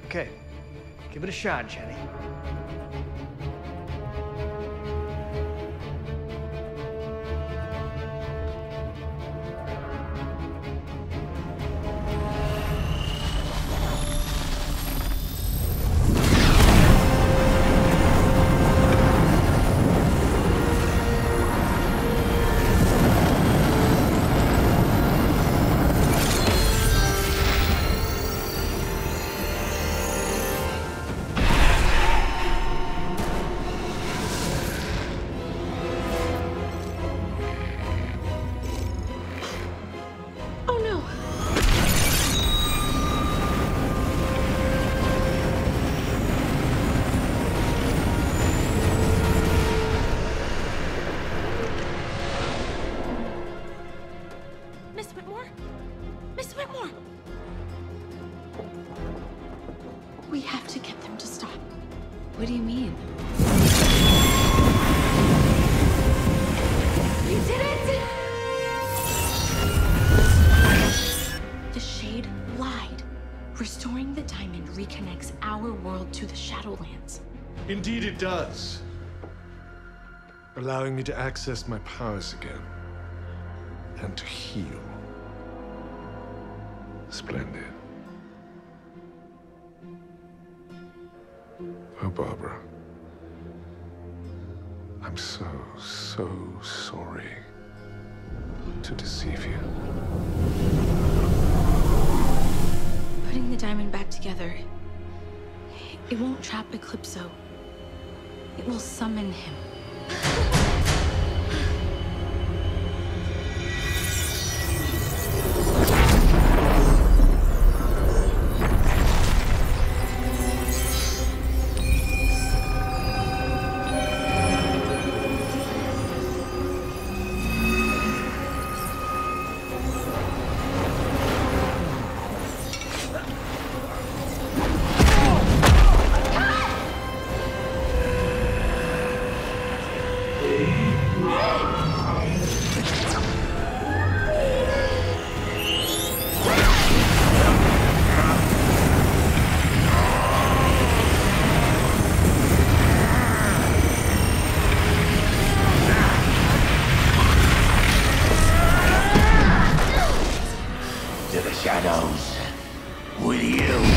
Okay, give it a shot, Jennie. We have to get them to stop. What do you mean? You did it! The Shade lied. Restoring the diamond reconnects our world to the Shadowlands. Indeed it does. Allowing me to access my powers again. And to heal. Splendid. Oh, Barbara. I'm so sorry to deceive you. Putting the diamond back together, it won't trap Eclipso. It will summon him. Shadows with you.